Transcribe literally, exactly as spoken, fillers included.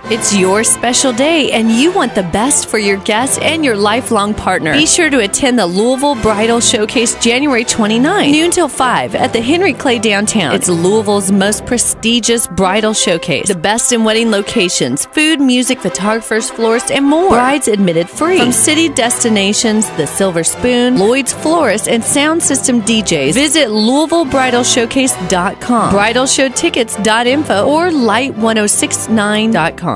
It's your special day, and you want the best for your guests and your lifelong partner. Be sure to attend the Louisville Bridal Showcase January twenty-ninth, noon till five, at the Henry Clay downtown. It's Louisville's most prestigious bridal showcase. The best in wedding locations, food, music, photographers, florists, and more. Brides admitted free. From city destinations, the Silver Spoon, Lloyd's Florist, and sound system D Js. Visit Louisville Bridal Showcase dot com, bridal show tickets dot info, or light ten sixty-nine dot com.